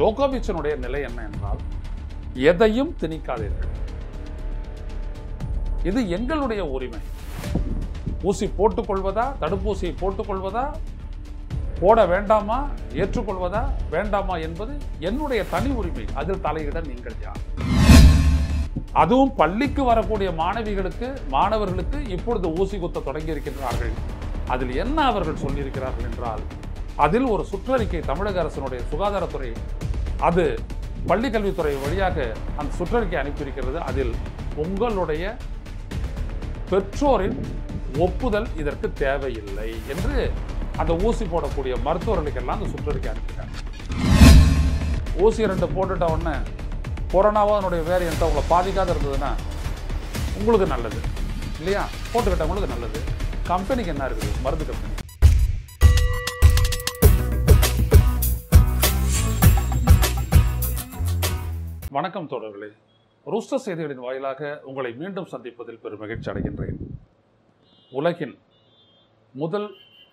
ஜோகோவிச்சினுடைய நிலை என்ன என்றால், எதையும் திணிக்காதீர்கள், இது எங்களுடைய உரிமை. ஊசி போட்டுக்கொள்வதா, தடுப்பூசியை போட்டுக்கொள்வதா, போட வேண்டாமா, ஏற்றுக்கொள்வதா வேண்டாமா என்பது என்னுடைய தனி உரிமை. அதில் தலையிட நீங்கள் யார்? அதுவும் பள்ளிக்கு வரக்கூடிய மாணவர்களுக்கு இப்பொழுது ஊசி குத்த தொடங்கி இருக்கின்றார்கள். அதில் என்ன அவர்கள் சொல்லியிருக்கிறார்கள் என்றால், அதில் ஒரு சுற்றறிக்கை தமிழக அரசினுடைய சுகாதாரத்துறை, அது பள்ளிக்கல்வித்துறை வழியாக அந்த சுற்றறிக்கை அனுப்பியிருக்கிறது. அதில் உங்களுடைய பெற்றோரின் ஒப்புதல் இதற்கு தேவையில்லை என்று அந்த ஊசி போடக்கூடிய மருத்துவர்களுக்கெல்லாம் அந்த சுற்றறிக்கை அனுப்பிட்டாங்க. ஊசி 2 போட்டுட்ட உடனே கொரோனாவோ அதனுடைய வேரியன்ட் உங்களை பாதிக்காத இருந்ததுன்னா உங்களுக்கு நல்லது இல்லையா? போட்டுக்கிட்டவங்களுக்கு நல்லது. கம்பெனிக்கு என்ன இருக்குது? மருந்து கம்பெனி. வணக்கம் தோழர்களே, ரூஸ்டர் செய்திகளின் வாயிலாக உங்களை மீண்டும் சந்திப்பதில் பெரும் மகிழ்ச்சி அடைகின்றேன். உலகின் முதல்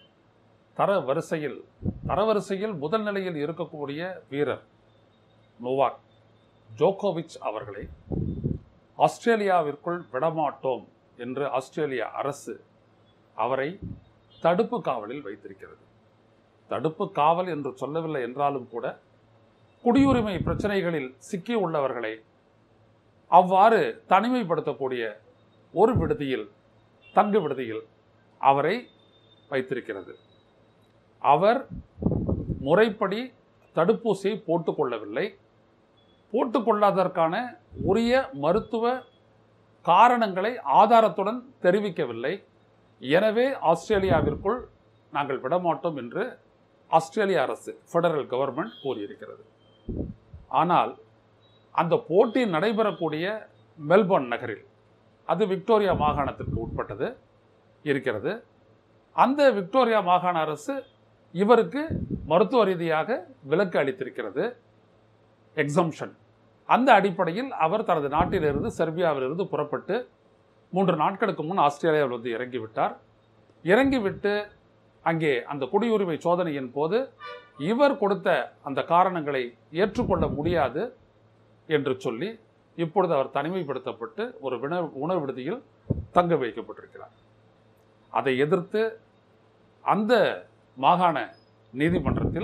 தரவரிசையில் முதல் நிலையில் இருக்கக்கூடிய வீரர் நோவாக் ஜோகோவிச் அவர்களை ஆஸ்திரேலியாவிற்குள் விடமாட்டோம் என்று ஆஸ்திரேலிய அரசு அவரை தடுப்பு காவலில் வைத்திருக்கிறது. தடுப்பு காவல் என்று சொல்லவில்லை என்றாலும் கூட குடியுரிமை பிரச்சனைகளில் சிக்கியுள்ளவர்களை அவ்வாறு தனிமைப்படுத்தக்கூடிய ஒரு தங்கு விடுதியில் அவரை வைத்திருக்கிறது. அவர் முறைப்படி தடுப்பூசியை போட்டுக்கொள்ளவில்லை. போட்டுக்கொள்ளாததற்கான உரிய மருத்துவ காரணங்களை ஆதாரத்துடன் தெரிவிக்கவில்லை. எனவே ஆஸ்திரேலியாவிற்குள் நாங்கள் விடமாட்டோம் என்று ஆஸ்திரேலிய அரசு, ஃபெடரல் கவர்மெண்ட் கூறியிருக்கிறது. ஆனால் அந்த போட்டி நடைபெறக்கூடிய மெல்போர்ன் நகரில், அது விக்டோரியா மாகாணத்திற்கு உட்பட்டது இருக்கிறது. அந்த விக்டோரியா மாகாண அரசு இவருக்கு மருத்துவ ரீதியாக விலக்கு அளித்திருக்கிறது, எக்ஸம்ஷன். அந்த அடிப்படையில் அவர் தனது நாட்டிலிருந்து, செர்பியாவிலிருந்து புறப்பட்டு 3 நாட்களுக்கு முன் ஆஸ்திரேலியாவில் வந்து இறங்கிவிட்டார். இறங்கிவிட்டு அங்கே அந்த குடியுரிமை சோதனையின் போது இவர் கொடுத்த அந்த காரணங்களை ஏற்றுக்கொள்ள முடியாது என்று சொல்லி இப்பொழுது அவர் தனிமைப்படுத்தப்பட்டு ஒரு உணவு விடுதியில் தங்க வைக்கப்பட்டிருக்கிறார். அதை எதிர்த்து அந்த மாகாண நீதிமன்றத்தில்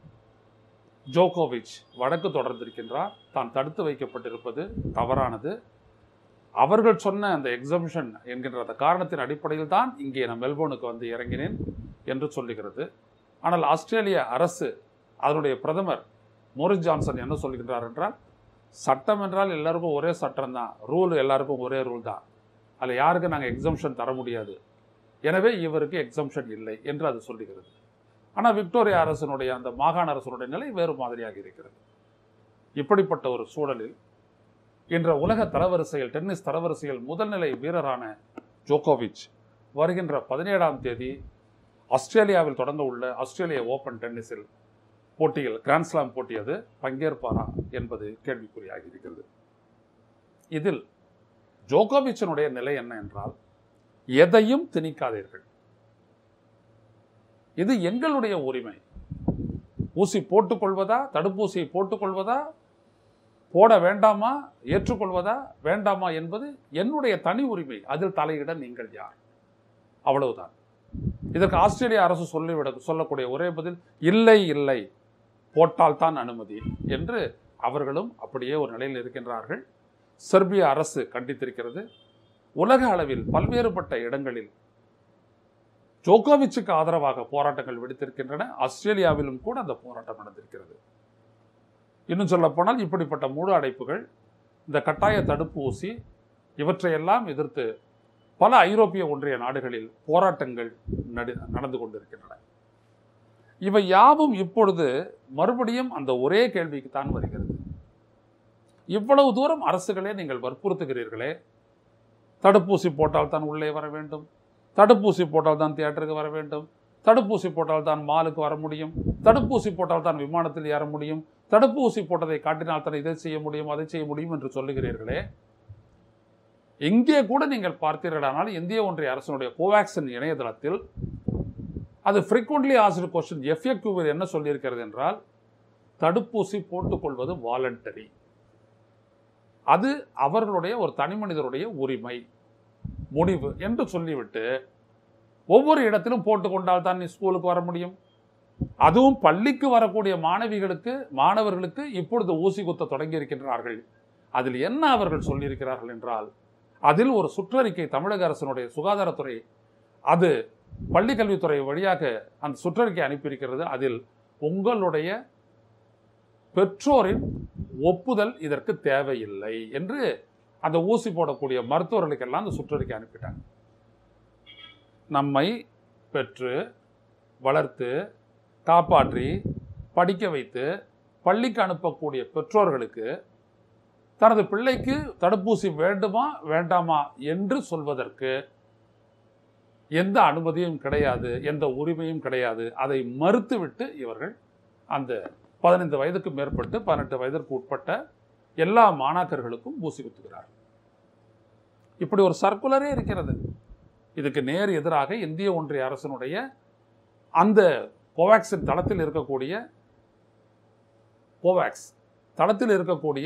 ஜோகோவிச் வழக்கு தொடர்ந்திருக்கின்றார். தான் தடுத்து வைக்கப்பட்டிருப்பது தவறானது, அவர்கள் சொன்ன அந்த எக்ஸம்ஷன் என்கின்ற அந்த காரணத்தின் அடிப்படையில் தான் இங்கே நான் மெல்போர்னுக்கு வந்து இறங்கினேன் என்று சொல்லுகிறது. ஆனால் ஆஸ்திரேலிய அரசு, அதனுடைய பிரதமர் மோரிஸ் ஜான்சன் என்ன சொல்லுகின்றார் என்றால், சட்டம் என்றால் எல்லாருக்கும் ஒரே சட்டம் தான், ரூல் எல்லாருக்கும் ஒரே ரூல் தான், அதில் யாருக்கும் நாங்கள் எக்ஸம்ஷன் தர முடியாது, எனவே இவருக்கு எக்ஸம்ஷன் இல்லை என்று அது சொல்லுகிறது. ஆனால் விக்டோரியா அரசினுடைய, அந்த மாகாண அரசினுடைய நிலை வேறு மாதிரியாக இருக்கிறது. இப்படிப்பட்ட ஒரு சூழலில் இன்று உலக தரவரிசையில், டென்னிஸ் தரவரிசையில் முதல் நிலை வீரரான ஜோகோவிச் வருகின்ற 17ஆம் தேதி ஆஸ்திரேலியாவில் தொடங்க உள்ள ஆஸ்திரேலிய ஓபன் டென்னிஸில் போட்டியில், கிராண்ட்ஸ்லாம் போட்டி, அது பங்கேற்பாரா என்பது கேள்விக்குறியாகி இருக்கிறது. இதில் ஜோகோவிச்சினுடைய நிலை என்ன என்றால், எதையும் திணிக்காதீர்கள், இது எங்களுடைய உரிமை. ஊசி போட்டுக்கொள்வதா, தடுப்பூசியை போட்டுக்கொள்வதா, போட வேண்டாமா, ஏற்றுக்கொள்வதா வேண்டாமா என்பது என்னுடைய தனி உரிமை. அதில் தலையிட நீங்கள் யார்? அவ்வளவுதான். இதற்கு ஆஸ்திரேலிய அரசு சொல்லக்கூடிய ஒரே பதில், இல்லை, போட்டால்தான் அனுமதி என்று அவர்களும் அப்படியே ஒரு நிலையில் இருக்கின்றார்கள். செர்பிய அரசு கண்டித்திருக்கிறது. உலக அளவில் பல்வேறுபட்ட இடங்களில் ஜோகோவிச்சுக்கு ஆதரவாக போராட்டங்கள் வெடித்திருக்கின்றன. ஆஸ்திரேலியாவிலும் கூட அந்த போராட்டம் நடந்திருக்கிறது. இன்னும் சொல்ல போனால், இப்படிப்பட்ட முழு அடைப்புகள், இந்த கட்டாய தடுப்பு ஊசி, இவற்றையெல்லாம் எதிர்த்து பல ஐரோப்பிய ஒன்றிய நாடுகளில் போராட்டங்கள் நடந்து கொண்டிருக்கின்றன. இவை யாவும் இப்பொழுது மறுபடியும் அந்த ஒரே கேள்விக்கு தான் வருகிறது. இவ்வளவு தூரம் அரசுகளே நீங்கள் வற்புறுத்துகிறீர்களே, தடுப்பூசி போட்டால் தான் உள்ளே வர வேண்டும், தடுப்பூசி போட்டால் தான் தியேட்டருக்கு வர வேண்டும், தடுப்பூசி போட்டால் தான் மாலுக்கு வர முடியும், தடுப்பூசி போட்டால் தான் விமானத்தில் ஏற முடியும், தடுப்பூசி போட்டதை காட்டினால் தான் இதை செய்ய முடியும், அதை செய்ய முடியும் என்று சொல்லுகிறீர்களே, இங்கே கூட நீங்கள் பார்த்தீர்களானால் இந்திய ஒன்றிய அரசினுடைய கோவாக்சின் இணையதளத்தில் அது frequently asked question FAQ என்ன சொல்லியிருக்கிறது என்றால், தடுப்பூசி போட்டுக்கொள்வது வாலண்டரி. அது அவர்களுடைய ஒரு தனி மனிதருடைய உரிமை, முடிவு என்று சொல்லிவிட்டு ஒவ்வொரு இடத்திலும் போட்டுக்கொண்டால் தான் நீ ஸ்கூலுக்கு வர முடியும். அதுவும் பள்ளிக்கு வரக்கூடிய மாணவர்களுக்கு இப்பொழுது ஊசி குத்த தொடங்கி இருக்கின்றார்கள். அதில் என்ன அவர்கள் சொல்லியிருக்கிறார்கள் என்றால், அதில் ஒரு சுற்றறிக்கை தமிழக அரசினுடைய சுகாதாரத்துறை அது பள்ளி கல்வித்துறை வழியாக அந்த சுற்றறிக்கை அனுப்பியிருக்கிறது. அதில் உங்களுடைய பெற்றோரின் ஒப்புதல் இதற்கு தேவையில்லை என்று அந்த ஊசி போடக்கூடிய மருத்துவர்களுக்கெல்லாம் அந்த சுற்றறிக்கை அனுப்பிட்டாங்க. நம்மை பெற்று வளர்த்து காப்பாற்றி படிக்க வைத்து பள்ளிக்கு அனுப்பக்கூடிய பெற்றோர்களுக்கு தனது பிள்ளைக்கு தடுப்பூசி வேண்டுமா வேண்டாமா என்று சொல்வதற்கு எந்த அனுமதியும் கிடையாது, எந்த உரிமையும் கிடையாது. அதை மறுத்துவிட்டு இவர்கள் அந்த 15 வயதுக்கு மேற்பட்டு 18 வயதிற்கு உட்பட்ட எல்லா மாணாக்கர்களுக்கும் ஊசி குத்துகிறார்கள். இப்படி ஒரு சர்க்குலரே இருக்கிறது. இதுக்கு நேர் எதிராக இந்திய ஒன்றிய அரசினுடைய அந்த கோவேக்சின் தளத்தில் இருக்கக்கூடிய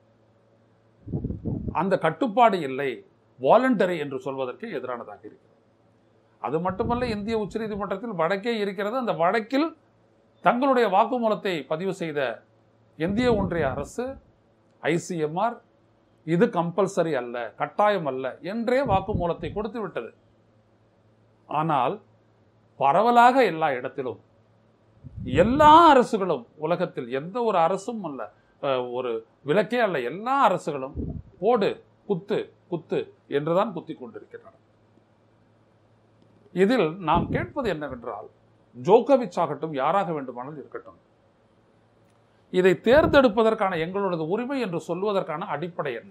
அந்த கட்டுப்பாடு இல்லை, வாலண்டரி என்று சொல்வதற்கு எதிரானதாக இருக்கிறது. அது மட்டுமல்ல, இந்திய உச்சநீதிமன்றத்தில் வழக்கே இருக்கிறது. அந்த வழக்கில் தங்களுடைய வாக்குமூலத்தை பதிவு செய்த இந்திய ஒன்றிய அரசு ICMR இது கம்பல்சரி அல்ல, கட்டாயம் அல்ல என்றே வாக்குமூலத்தை கொடுத்து விட்டது. ஆனால் பரவலாக எல்லா இடத்திலும் எல்லா அரசுகளும், உலகத்தில் எந்த ஒரு அரசும் அல்ல, ஒரு விலக்கே அல்ல, எல்லா அரசுகளும் போடு குத்து குத்து என்றுதான் குத்தி கொண்டிருக்கின்றன. இதில் நாம் கேட்பது என்னவென்றால், ஜோகோவிச் ஆகட்டும், யாராக வேண்டுமானால் இருக்கட்டும், இதை தேர்ந்தெடுப்பதற்கான எங்களோட உரிமை என்று சொல்வதற்கான அடிப்படை என்ன?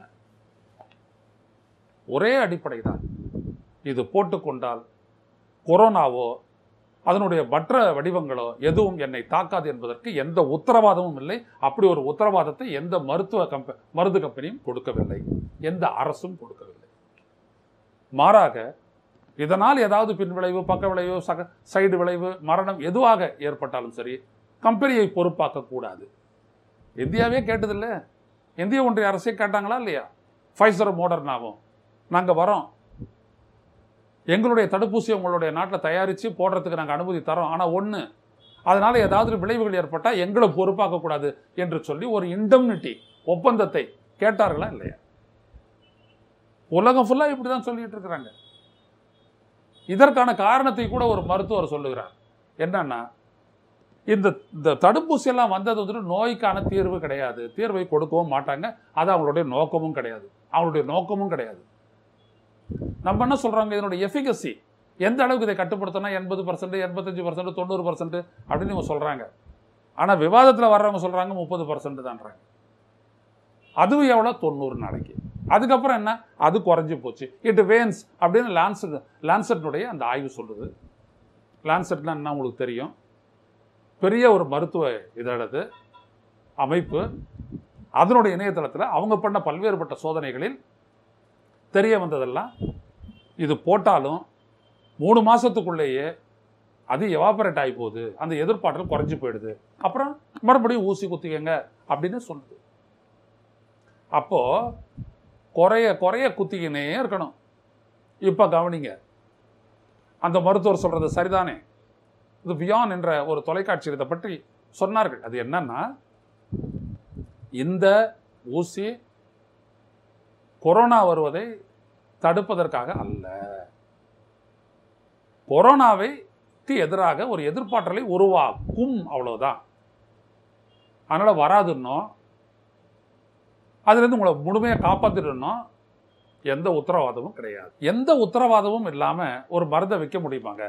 ஒரே அடிப்படை தான். இது போட்டுக்கொண்டால் கொரோனாவோ அதனுடைய மற்ற வடிவங்களோ எதுவும் என்னை தாக்காது என்பதற்கு எந்த உத்தரவாதமும் இல்லை. அப்படி ஒரு உத்தரவாதத்தை எந்த மருந்து கம்பெனியும் கொடுக்கவில்லை, எந்த அரசும் கொடுக்கவில்லை. மாறாக இதனால் ஏதாவது பின்விளைவு, பக்க விளைவு, சைடு விளைவு, மரணம் எதுவாக ஏற்பட்டாலும் சரி, கம்பெனியை பொறுப்பாக்க கூடாது. இந்தியாவே கேட்டதில்லை, இந்திய ஒன்றிய அரசே கேட்டாங்களா இல்லையா? ஃபைசர் மோடர்னாவும் நாங்கள் வரோம், எங்களுடைய தடுப்பூசி உங்களுடைய நாட்டில் தயாரித்து போடுறதுக்கு நாங்கள் அனுமதி தரோம், ஆனால் ஒன்று, அதனால் ஏதாவது விளைவுகள் ஏற்பட்டால் எங்களை பொறுப்பாக்கக்கூடாது என்று சொல்லி ஒரு இண்டம்னிட்டி ஒப்பந்தத்தை கேட்டார்களா இல்லையா? உலகம் ஃபுல்லாக இப்படி தான் சொல்லிட்டு இருக்கிறாங்க. இதற்கான காரணத்தை கூட ஒரு மருத்துவர் சொல்லுகிறார். என்னன்னா, இந்த தடுப்பூசி எல்லாம் வந்தது வந்துட்டு நோய்க்கான தீர்வு கிடையாது, தீர்வை கொடுக்கவும் மாட்டாங்க, அது அவங்களுடைய நோக்கமும் கிடையாது. நம்ம என்ன சொல்றாங்க, இதனுடைய எஃபிகசி எந்த அளவுக்கு இதை கட்டுப்படுத்தினா 80%, 85%, 90% அப்படின்னு இவங்க சொல்றாங்க. ஆனால் விவாதத்தில் வர்றவங்க சொல்றாங்க 30% தான்றாங்க. அதுவும் எவ்வளோ? 90 நாளைக்கு. அதுக்கப்புறம் என்ன? அது குறைஞ்சி போச்சு, இட் வேன்ஸ் அப்படின்னு லான்செட்னுடைய அந்த ஆய்வு சொல்லுது. லான்செட்னா என்ன உங்களுக்கு தெரியும்? பெரிய ஒரு மருத்துவ இதழது அமைப்பு. அதனுடைய இணையதளத்தில் அவங்க பண்ண பல்வேறுபட்ட சோதனைகளில் தெரிய வந்ததெல்லாம், இது போட்டாலும் 3 மாதத்துக்குள்ளேயே அது எவாபரேட் ஆகி போகுது, அந்த எதிர்ப்பாற்றல் குறைஞ்சி போயிடுது, அப்புறம் மறுபடியும் ஊசி குத்திக்கங்க அப்படின்னு சொல்லுது. அப்போது குறைய குத்திக்கினே இருக்கணும். இப்போ கவனிங்க, அந்த மருத்துவர் சொல்கிறது சரிதானே? இது பியான் என்ற ஒரு தொலைக்காட்சி இதை பற்றி சொன்னார்கள். அது என்னன்னா, இந்த ஊசி கொரோனா வருவதை தடுப்பதற்காக அல்ல, கொரோனாவைக்கு எதிராக ஒரு எதிர்ப்பாற்றலை உருவாக்கும், அவ்வளவுதான். அதனால வராதுன்னோ அதுலேருந்து உங்களை முழுமையாக காப்பாற்றிடணும் எந்த உத்தரவாதமும் கிடையாது. எந்த உத்தரவாதமும் இல்லாமல் ஒரு மருந்தை வைக்க முடியுமாங்க?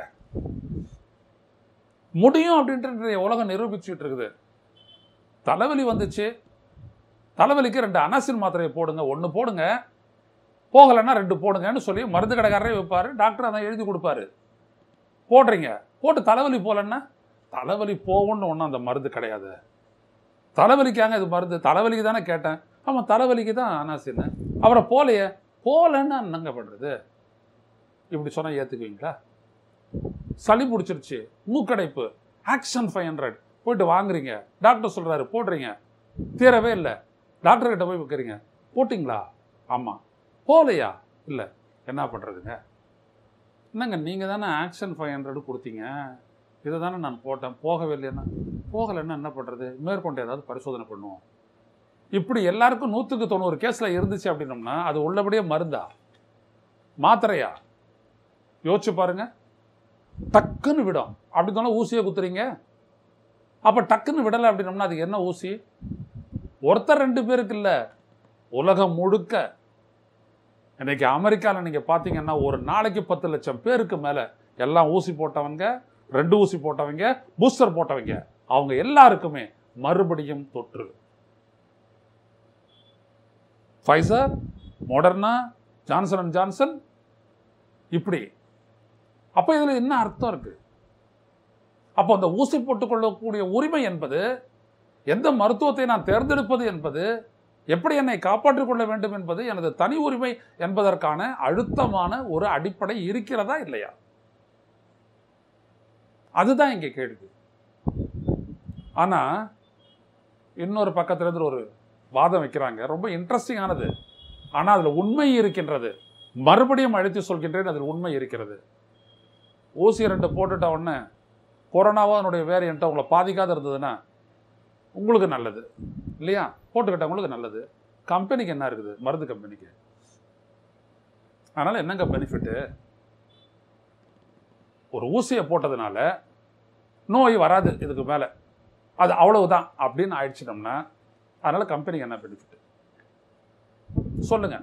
முடியும் அப்படின்ட்டு உலகம் நிரூபிச்சுட்டு இருக்குது. தலைவலி வந்துச்சு, தலைவலிக்கு 2 அனாசின் மாத்திரையை போடுங்க, 1 போடுங்க, போகலைன்னா 2 போடுங்கன்னு சொல்லி மருந்து கடைக்காரரே வைப்பார், டாக்டர் அதை எழுதி கொடுப்பாரு. போடுறீங்க, போட்டு தலைவலி போகலன்னா, தலைவலி போகும்னு ஒன்றும் அந்த மருந்து கிடையாது. தலைவலிக்காங்க இது மருந்து, தலைவலிக்கு தானே கேட்டேன், ஆமாம் தலைவலிக்கு தான் அனாசின்னு, அப்புறம் போகலன்னா என்னங்க பண்ணுறது? இப்படி சொன்னால் ஏற்றுக்குவீங்களா? சளி பிடிச்சிருச்சு, மூக்கடைப்பு, ஆக்ஷன் 500 போயிட்டு வாங்குறீங்க, டாக்டர் சொல்கிறாரு போடுறீங்க, தீரவே இல்லை, டாக்டர்கிட்ட போய் வைக்கிறீங்க, போட்டிங்களா? ஆமாம். போகலையா? இல்லை. என்ன பண்ணுறதுங்க? என்னங்க நீங்கள் தானே ஆக்ஷன் 500 கொடுத்தீங்க, இதை தானே நான் போட்டேன், போகவே இல்லைன்னா? போகலைன்னா என்ன பண்ணுறது? மேற்கொண்டு ஏதாவது பரிசோதனை பண்ணுவோம். இப்படி எல்லாருக்கும் 190 கேஸில் இருந்துச்சு அப்படின்னோம்னா அது உள்ளபடியே மருந்தா மாத்திரையா? யோசிச்சு பாருங்க. டக்குன்னு விடும். அப்படி தானே ஊசியை குத்துறீங்க. அப்போ டக்குன்னு விடலை அப்படின்னோம்னா அது என்ன ஊசி? ஒருத்தர் 2 பேருக்கு இல்லை, உலகம் முழுக்க. இன்னைக்கு அமெரிக்காவில் நீங்கள் பார்த்தீங்கன்னா ஒரு நாளைக்கு 10 லட்சம் பேருக்கு மேலே எல்லாம் ஊசி போட்டவங்க, 2 ஊசி போட்டவங்க, பூஸ்டர் போட்டவங்க, அவங்க எல்லாருக்குமே மறுபடியும் தொற்று. Pfizer, Moderna, Johnson and Johnson, இப்படி. அப்போ இதில் என்ன அர்த்தம் இருக்கு? அப்போ அந்த ஊசி போட்டுக்கொள்ளக்கூடிய உரிமை என்பது, எந்த மருத்துவத்தை நான் தேர்ந்தெடுப்பது என்பது, எப்படி என்னை காப்பாற்றிக் கொள்ள வேண்டும் என்பது எனது தனி உரிமை என்பதற்கான அழுத்தமான ஒரு அடிப்படை இருக்கிறதா இல்லையா? அதுதான் இங்கே கேள்வி. ஆனா இன்னொரு பக்கத்திலிருந்து ஒரு வாதம் வைக்கிறாங்க, ரொம்ப இன்ட்ரெஸ்டிங்கானது. ஆனால் அதில் உண்மை இருக்கின்றது. மறுபடியும் அழைத்து சொல்கின்றேன், அதில் உண்மை இருக்கிறது. ஊசி 2 போட்டுட்ட உடனே கொரோனாவோ அதனுடைய வேரியண்ட்டை உங்களை பாதிக்காத இருந்ததுன்னா உங்களுக்கு நல்லது இல்லையா? போட்டுக்கிட்டவங்களுக்கு நல்லது. கம்பெனிக்கு என்ன இருக்குது? மருந்து கம்பெனிக்கு. அதனால் என்னங்க பெனிஃபிட்டு? ஒரு ஊசியை போட்டதுனால நோய் வராது இதுக்கு மேலே, அது அவ்வளவுதான் அப்படின்னு ஆயிடுச்சிட்டோம்னா அதனால் கம்பெனிக்கு என்ன பெனிஃபிட் சொல்லுங்க?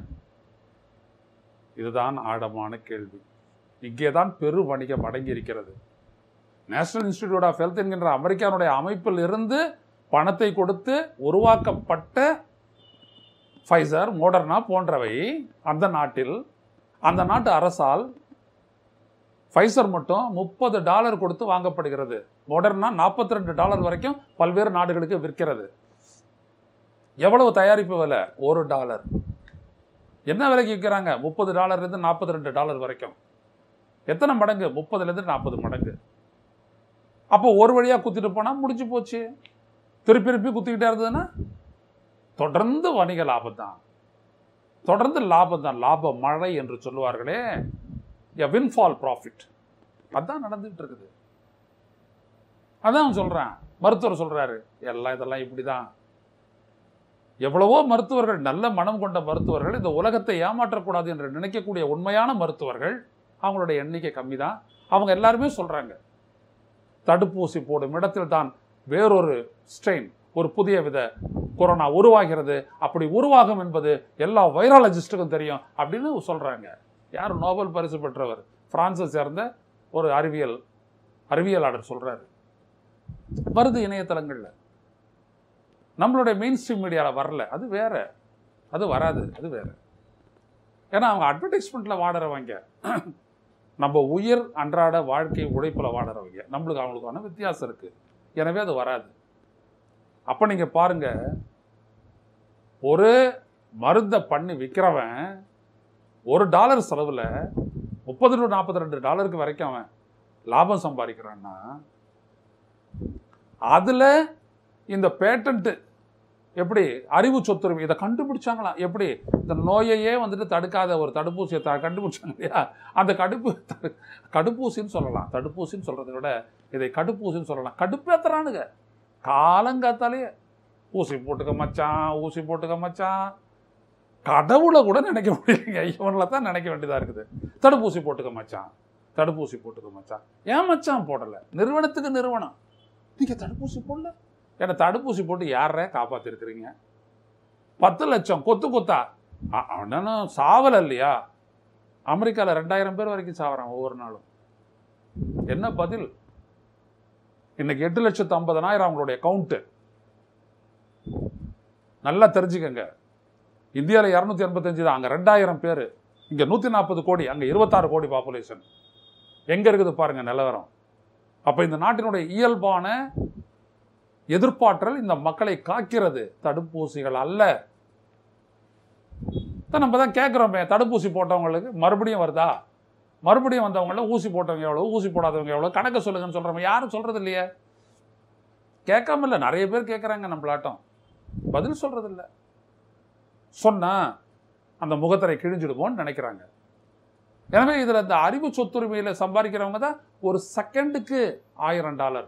இதுதான் ஆழமான கேள்வி. இங்கே தான் பெரு வணிகம் அடங்கி இருக்கிறது. நேஷனல் இன்ஸ்டிடியூட் ஆஃப் ஹெல்த் என்கின்ற அமெரிக்காவுடைய அமைப்பில் இருந்து பணத்தை கொடுத்து உருவாக்கப்பட்ட ஃபைசர், மோடர்னா போன்றவை அந்த நாட்டு அரசால் ஃபைசர் மட்டும் $30 கொடுத்து வாங்கப்படுகிறது. மோடர்னா $42 வரைக்கும் பல்வேறு நாடுகளுக்கு விற்கிறது. எவ்வளவு தயாரிப்பு விலை? $1. என்ன விலைக்கு விற்கிறாங்க? $30 $42 வரைக்கும். எத்தனை மடங்கு? 30 40 மடங்கு. அப்போ ஒரு வழியா குத்திட்டு போனா முடிஞ்சு போச்சு. திருப்பி குத்திக்கிட்டே இருந்ததுன்னா தொடர்ந்து வணிக லாபம் தான், தொடர்ந்து லாபம் தான். லாப மழை என்று சொல்லுவார்களே, வின்ஃபால் ப்ராஃபிட். அதான் நடந்துட்டு இருக்குது. அதான் சொல்றேன். மருத்துவர் சொல்றாரு இதெல்லாம் இப்படிதான். எவ்வளவோ மருத்துவர்கள், நல்ல மனம் கொண்ட மருத்துவர்கள், இந்த உலகத்தை ஏமாற்றக்கூடாது என்று நினைக்கக்கூடிய உண்மையான மருத்துவர்கள், அவங்களுடைய எண்ணிக்கை கம்மி தான். அவங்க எல்லாருமே சொல்றாங்க, தடுப்பூசி போடும் இடத்தில் தான் வேறொரு ஸ்ட்ரெயின், ஒரு புதிய வித கொரோனா உருவாகிறது. அப்படி உருவாகும் என்பது எல்லா வைராலஜிஸ்டுக்கும் தெரியும் அப்படின்னு சொல்றாங்க. யார்? நோபல் பரிசு பெற்றவர், பிரான்ஸை சேர்ந்த ஒரு அறிவியலாளர் சொல்றாரு. வருது இணையதளங்கள்ல, நம்மளுடைய மெயின் ஸ்ட்ரீம் மீடியாவில் வரல. அது வேற, அது வராது, அது வேற. ஏன்னா அவங்க அட்வர்டைஸ்மெண்ட்ல வாடுறவங்க, நம்ம உயிர் அன்றாட வாழ்க்கை உழைப்பில் வாடுறவங்க. நம்மளுக்கு அவங்களுக்கான வித்தியாசம் இருக்கு. எனவே அது வராது. அப்ப நீங்க பாருங்க, ஒரு மருந்தை பண்ணி விற்கிறவன் $1 செலவுல $30 to $42 வரைக்கும் அவன் லாபம் சம்பாதிக்கிறான்னா, அதுல இந்த பேட்டன்ட் எப்படி அறிவு சொத்துரிமை இதை கண்டுபிடிச்சாங்களாம். எப்படி இந்த நோயையே வந்துட்டு தடுக்காத ஒரு தடுப்பூசியை கண்டுபிடிச்சாங்க இல்லையா? அந்த கடுப்பூசின்னு சொல்லலாம். தடுப்பூசின்னு சொல்றதை விட இதை கடுப்பூசின்னு சொல்லலாம். கடுப்பேத்துறானுங்க காலங்காத்தாலே. ஊசி போட்டுக்க மச்சான், ஊசி போட்டுக்க மச்சான். கடவுளை கூட நினைக்க முடியலைங்க, இவனை தான் நினைக்க வேண்டியதா இருக்குது. தடுப்பூசி போட்டுக்க மச்சான், தடுப்பூசி போட்டுக்க மச்சான். ஏன் மச்சான் போடல? நிறுவனத்துக்கு நிறுவனம், நீங்க தடுப்பூசி போடல. ஏன்னா தடுப்பூசி போட்டு யார காப்பாத்திருக்கிறீங்க? 10 லட்சம் கொத்தா அவனும் சாவல இல்லையா? அமெரிக்காவில் 2000 பேர் வரைக்கும் சாவறான் ஒவ்வொரு நாளும். என்ன பதில்? இன்னைக்கு 8,50,000 அவங்களுடைய கவுண்ட். நல்லா தெரிஞ்சுக்கங்க. இந்தியாவில் 285 தான், அங்க 2000 பேர், இங்க 140 கோடி, அங்க 26 கோடி பாப்புலேஷன். எங்க இருக்குது பாருங்க நிலவரம். அப்ப இந்த நாட்டினுடைய இயல்பான எதிர்பார்த்தல் இந்த மக்களை காக்கிறது, தடுப்பூசிகள் அல்ல. நம்ம தான் கேட்குறோமே, தடுப்பூசி போட்டவங்களுக்கு மறுபடியும் வருதா? மறுபடியும் வந்தவங்கள ஊசி போட்டவங்க எவ்வளோ, ஊசி போடாதவங்க எவ்வளோ, கணக்கு சொல்லுங்கன்னு சொல்கிறோம். யாரும் சொல்கிறது இல்லையே. கேட்காம இல்லை, நிறைய பேர் கேட்குறாங்க நம்மளாட்டம், பதில் சொல்றதில்ல. சொன்னா அந்த முகத்தரை கிழிஞ்சிடுமோன்னு நினைக்கிறாங்க. எனவே இதில் இந்த அறிவு சொத்துரிமையில் சம்பாதிக்கிறவங்க தான் ஒரு செகண்டுக்கு $1000,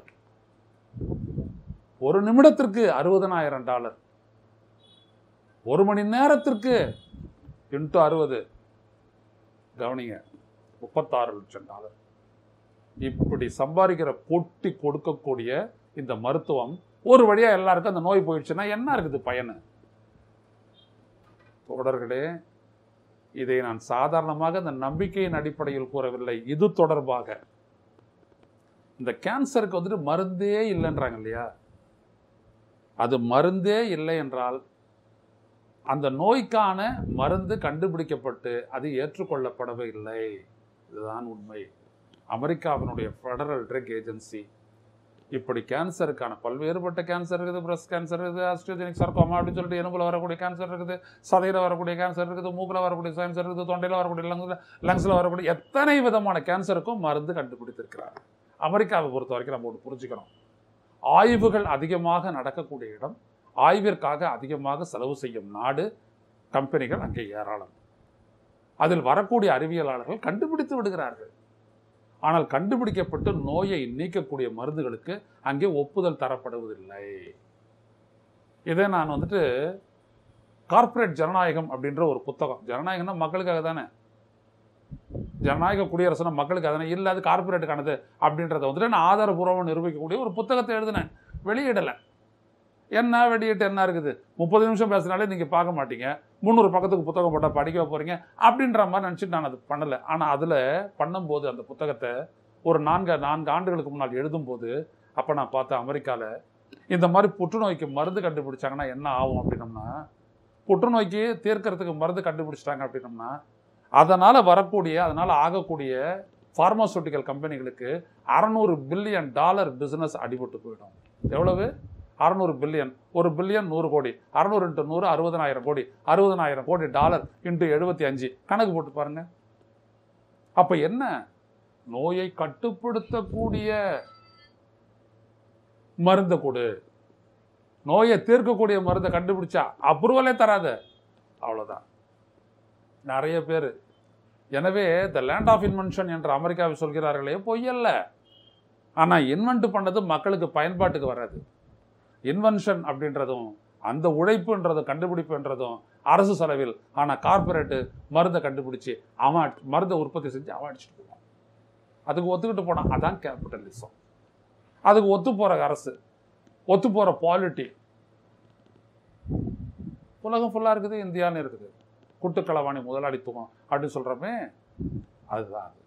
ஒரு நிமிடத்திற்கு $60,000, ஒரு மணி நேரத்திற்கு × 60 கவனிங்க $36 லட்சம். இப்படி சம்பாதிக்கிற பொட்டி கொடுக்கக்கூடிய இந்த மருத்துவம் ஒரு வழியா எல்லாருக்கும் அந்த நோய் போயிடுச்சுன்னா என்ன இருக்குது பயனு? தொடர்களே, இதை நான் சாதாரணமாக இந்த நம்பிக்கையின் அடிப்படையில் கூறவில்லை. இது தொடர்பாக இந்த கேன்சருக்கு வந்துட்டு மருந்தே இல்லைன்றாங்க இல்லையா, அது மருந்தே இல்லை என்றால் அந்த நோய்க்கான மருந்து கண்டுபிடிக்கப்பட்டு அது ஏற்றுக்கொள்ளப்படவே இல்லை. இதுதான் உண்மை. அமெரிக்காவினுடைய ஃபெடரல் ட்ரக் ஏஜென்சி இப்படி கேன்சருக்கான பல்வேறுபட்ட கேன்சர் இருக்குது, பிரஸ்ட் கேன்சர் இருக்குது, ஆஸ்ட்ரோஜெனிக் சார்கோமா அப்படின்னு சொல்லிட்டு எலும்புல வரக்கூடிய கேன்சர் இருக்குது, சதையில் வரக்கூடிய கேன்சர் இருக்குது, மூக்கில் வரக்கூடிய கேன்சர் இருக்குது, தொண்டையில் வரக்கூடிய லங்ஸில் வரக்கூடிய எத்தனை விதமான கேன்சருக்கும் மருந்து கண்டுபிடித்திருக்கிறார். அமெரிக்காவை பொறுத்த வரைக்கும் நம்ம ஒன்று புரிஞ்சுக்கணும். ஆய்வுகள் அதிகமாக நடக்கக்கூடிய இடம், ஆய்விற்காக அதிகமாக செலவு செய்யும் நாடு, கம்பெனிகள் அங்கே ஏராளம். அதில் வரக்கூடிய அறிவியலாளர்கள் கண்டுபிடித்து விடுகிறார்கள். ஆனால் கண்டுபிடிக்கப்பட்டு நோயை நீக்கக்கூடிய மருந்துகளுக்கு அங்கே ஒப்புதல் தரப்படுவதில்லை. இதை நான் வந்துட்டு கார்ப்பரேட் ஜனநாயகம் அப்படின்ற ஒரு புத்தகம், ஜனநாயகம்னா மக்களுக்காக தானே, ஜனநாயக குடியரசுனா மக்களுக்கு தானே, இல்லை அது கார்ப்பரேட்டுக்கானது அப்படின்றத வந்துட்டு நான் ஆதாரபூர்வமாக நிரூபிக்கக்கூடிய ஒரு புத்தகத்தை எழுதினேன், வெளியிடலை. என்ன வெளியிட்டு என்ன இருக்குது, 30 நிமிஷம் பேசுனாலே நீங்கள் பார்க்க மாட்டீங்க, 300 பக்கத்துக்கு புத்தகம் போட்டால் படிக்க போகிறீங்க அப்படின்ற மாதிரி நினச்சிட்டு நான் அது பண்ணலை. ஆனால் அதில் பண்ணும்போது அந்த புத்தகத்தை ஒரு 4 ஆண்டுகளுக்கு முன்னால் எழுதும்போது அப்போ நான் பார்த்தேன், அமெரிக்காவில் இந்த மாதிரி புற்றுநோய்க்கு மருந்து கண்டுபிடிச்சாங்கன்னா என்ன ஆகும் அப்படின்னம்னா, புற்றுநோய்க்கு தீர்க்கறதுக்கு மருந்து கண்டுபிடிச்சிட்டாங்க அப்படின்னம்னா அதனால் ஆகக்கூடிய ஃபார்மாசூட்டிக்கல் கம்பெனிகளுக்கு $600 பில்லியன் பிஸ்னஸ் அடிபட்டு போயிடும். எவ்வளவு? 600 பில்லியன். 1 பில்லியன் 100 கோடி, 600 × 100 60,000 கோடி, $60,000 கோடி × 75 கணக்கு போட்டு பாருங்க. அப்ப என்ன, நோயை கட்டுப்படுத்தக்கூடிய மருந்தை கொடு, நோயை தீர்க்கக்கூடிய மருந்தை கண்டுபிடிச்சா அப்ரூவலே தராத, அவ்வளவுதான் நிறைய பேர். எனவே த லேண்ட் ஆஃப் இன்வென்ஷன் என்று அமெரிக்காவை சொல்கிறார்களே, பொய்யல்ல. ஆனா இன்வென்ட் பண்ணது மக்களுக்கு பயன்பாட்டுக்கு வராது. இன்வென்ஷன் அப்படின்றதும் அந்த உழைப்புன்றதும் கண்டுபிடிப்புன்றதும் அரசு செலவில், ஆனால் கார்பரேட்டு மருந்தை கண்டுபிடிச்சி அவன் மருந்தை உற்பத்தி செஞ்சு அவன் அடிச்சுட்டு போவான். அதுக்கு ஒத்துக்கிட்டு போனான், அதான் கேபிட்டலிசம். அதுக்கு ஒத்து போகிற அரசு, ஒத்து போகிற பாலிட்டி உலகம் ஃபுல்லாக இருக்குது, இந்தியான்னு இருக்குது. குட்டுக்களவாணி முதலாளித்துவம் அப்படின்னு சொல்கிறோமே, அதுதான் அது.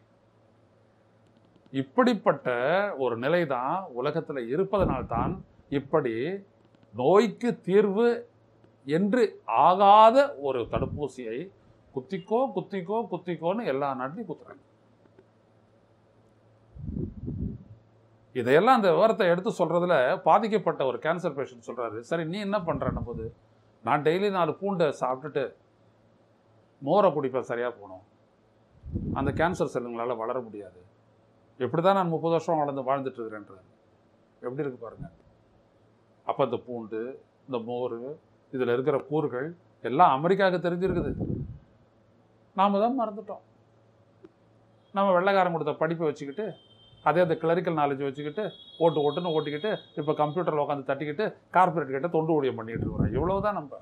இப்படிப்பட்ட ஒரு நிலை தான் உலகத்தில் இருப்பதனால்தான் இப்படி நோய்க்கு தீர்வு என்று ஆகாத ஒரு தடுப்பூசியை குத்திக்கோன்னு எல்லா நாட்டிலையும் குத்துறாங்க. இதையெல்லாம் அந்த விவரத்தை எடுத்து சொல்றதுல பாதிக்கப்பட்ட ஒரு கேன்சர் பேஷண்ட் சொல்றாரு, சரி நீ என்ன பண்றன்னு போது, நான் டெய்லி 4 பூண்டை சாப்பிட்டுட்டு மோரை குடிப்பேன், சரியா போகணும், அந்த கேன்சர் செல்லுங்களால் வளர முடியாது, எப்படிதான் நான் 30 வருஷம் வாழ்ந்துட்டு இருக்கிறேன்றாரு. எப்படி இருக்கு பாருங்க. அப்போ இந்த பூண்டு, இந்த மோர், இதில் இருக்கிற கூறுகள் எல்லாம் அமெரிக்காவுக்கு தெரிஞ்சிருக்குது, நாம தான் மறந்துட்டோம். நம்ம வெள்ளைக்காரன் கொடுத்த படிப்பை வச்சுக்கிட்டு, அதே அந்த கிளரிக்கல் நாலேஜ் வச்சுக்கிட்டு ஓட்டுன்னு ஓட்டிக்கிட்டு இப்போ கம்ப்யூட்டரில் உட்காந்து தட்டிக்கிட்டு கார்பரேட் கிட்ட தொண்டு ஊழியம் பண்ணிட்டு இருக்கிறோம். இவ்வளவுதான் நம்ம.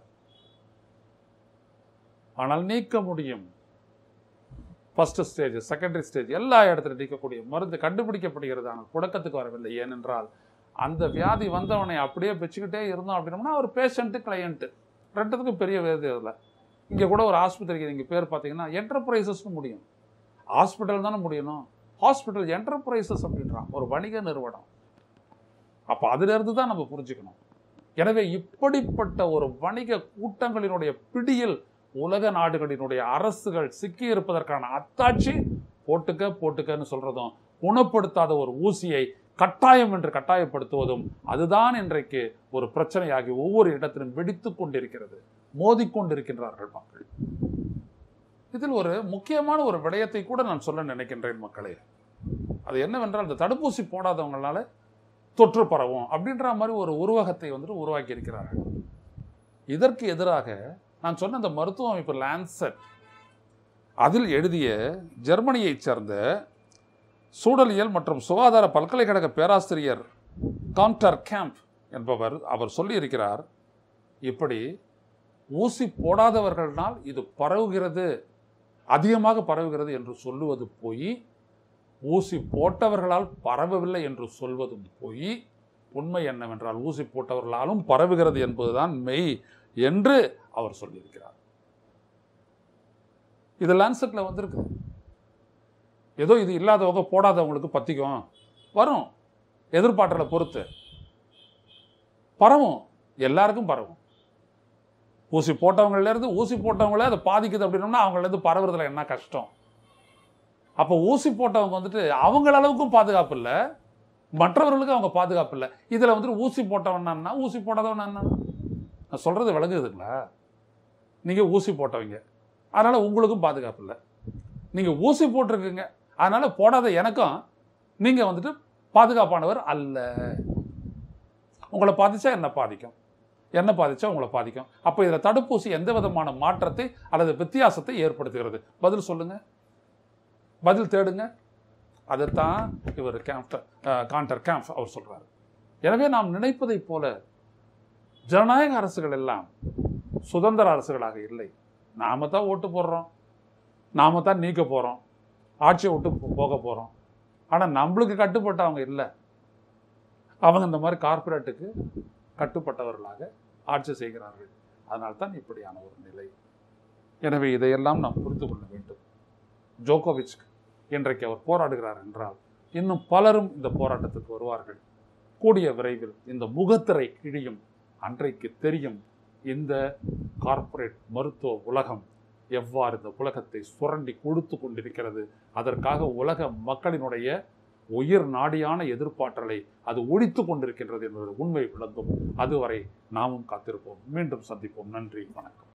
ஆனால் நீக்க முடியும். ஃபர்ஸ்ட் ஸ்டேஜ், செகண்டரி ஸ்டேஜ் எல்லா இடத்துல நீக்கக்கூடிய மருந்து கண்டுபிடிக்கப்படுகிறது. ஆனால் புழக்கத்துக்கு வரவில்லை. ஏனென்றால் அந்த வியாதி வந்தவனை அப்படியே வச்சுக்கிட்டே இருந்தோம் அப்படின்னோம்னா ஒரு பேஷண்ட்டு கிளையண்ட்டு ரெண்டுத்துக்கும் பெரிய வேதி இல்லை. இங்கே கூட ஒரு ஆஸ்பத்திரிக்கு நீங்கள் பேர் பார்த்தீங்கன்னா என்டர்பிரைசஸ்னு முடியும். ஹாஸ்பிட்டல் தானே முடியணும், ஹாஸ்பிட்டல் என்டர்பிரைசஸ் அப்படின்றான், ஒரு வணிக நிறுவனம். அப்போ அதிலிருந்து தான் நம்ம புரிஞ்சுக்கணும். எனவே இப்படிப்பட்ட ஒரு வணிக கூட்டங்களினுடைய பிடியில் உலக நாடுகளினுடைய அரசுகள் சிக்கி இருப்பதற்கான அத்தாட்சி போட்டுக்கன்னு சொல்றதும், குணப்படுத்தாத ஒரு ஊசியை கட்டாயம் என்று கட்டாயப்படுத்துவதும், அதுதான் இன்றைக்கு ஒரு பிரச்சனையாகி ஒவ்வொரு இடத்திலும் வெடித்து கொண்டிருக்கிறது. மோதிக்கொண்டிருக்கின்றார்கள் மக்கள். இதில் ஒரு முக்கியமான ஒரு விடயத்தை கூட நான் சொல்ல நினைக்கின்றேன் மக்களே. அது என்னவென்றால், இந்த தடுப்பூசி போடாதவங்களால தொற்று பரவும் அப்படின்ற மாதிரி ஒரு உருவகத்தை வந்துட்டு உருவாக்கி இருக்கிறார்கள். இதற்கு எதிராக நான் சொன்ன அந்த மருத்துவ அமைப்பு லான்செட் அதில் எழுதிய ஜெர்மனியைச் சேர்ந்த சூழலியல் மற்றும் சுகாதார பல்கலைக்கழக பேராசிரியர் கான்டர் கேம்ப் என்பவர் அவர் சொல்லியிருக்கிறார், இப்படி ஊசி போடாதவர்களால் இது பரவுகிறது, அதிகமாக பரவுகிறது என்று சொல்லுவது போய், ஊசி போட்டவர்களால் பரவவில்லை என்று சொல்வதும் போய், உண்மை என்னவென்றால் ஊசி போட்டவர்களாலும் பரவுகிறது என்பதுதான் மெய் என்று அவர் சொல்லியிருக்கிறார். இது லான்செட்ல வந்திருக்கு. ஏதோ இது இல்லாதவங்க போடாதவங்களுக்கு பத்திக்கும் வரும், எதிர்பார்த்தலை பொறுத்து பரவும், எல்லாருக்கும் பரவும். ஊசி போட்டவங்கலேருந்து ஊசி போட்டவங்களே அதை பாதிக்குது அப்படின்னோம்னா அவங்களேருந்து பரவுறதுல என்ன கஷ்டம்? அப்போ ஊசி போட்டவங்க வந்துட்டு அவங்கள அளவுக்கும் பாதுகாப்பு இல்லை, மற்றவர்களுக்கும் அவங்க பாதுகாப்பு இல்லை. இதில் வந்துட்டு ஊசி போட்டவன்னா ஊசி போடாதவனா என்ன? நான் சொல்கிறது விளங்குதுங்களா? நீங்கள் ஊசி போட்டவங்க, அதனால் உங்களுக்கும் பாதுகாப்பு இல்லை. நீங்கள் ஊசி போட்டிருக்குங்க, அதனால் போடாத எனக்கும் நீங்கள் வந்துட்டு பாதுகாப்பானவர் அல்ல. உங்களை பாதிச்சா என்ன பாதிக்கும், என்ன பாதிச்சா உங்களை பாதிக்கும். அப்போ இதில் தடுப்பூசி எந்த விதமான மாற்றத்தை அல்லது வித்தியாசத்தை ஏற்படுத்துகிறது? பதில் சொல்லுங்க, பதில் தேடுங்க. அதைத்தான் இவர் கான்டர் கேம்ப் அவர் சொல்றாரு. எனவே நாம் நினைப்பதைப் போல ஜனநாயக அரசுகள் எல்லாம் சுதந்திர அரசுகளாக இல்லை. நாம தான் ஓட்டு போடுறோம், நாம தான் நீக்க போறோம், ஆட்சியை விட்டு போக போறோம். ஆனால் நம்மளுக்கு கட்டுப்பட்ட அவங்க இல்லை. அவங்க இந்த மாதிரி கார்பரேட்டுக்கு கட்டுப்பட்டவர்களாக ஆட்சி செய்கிறார்கள். அதனால்தான் இப்படியான ஒரு நிலை. எனவே இதையெல்லாம் நாம் புரிந்து கொள்ள வேண்டும். ஜோகோவிச் இன்றைக்கு அவர் போராடுகிறார் என்றால் இன்னும் பலரும் இந்த போராட்டத்துக்கு வருவார்கள். கூடிய விரைவில் இந்த முகத்திரை கிழியும். அன்றைக்கு தெரியும் இந்த கார்ப்பரேட் மருத்துவ உலகம் எவ்வாறு இந்த உலகத்தை சுரண்டி கொடுத்து கொண்டிருக்கிறது. அதற்காக உலக மக்களினுடைய உயிர் நாடியான எதிர்ப்பாற்றலை அது ஒழித்து கொண்டிருக்கின்றது என்பது உண்மை விளங்கும். அதுவரை நாமும் காத்திருப்போம். மீண்டும் சந்திப்போம். நன்றி, வணக்கம்.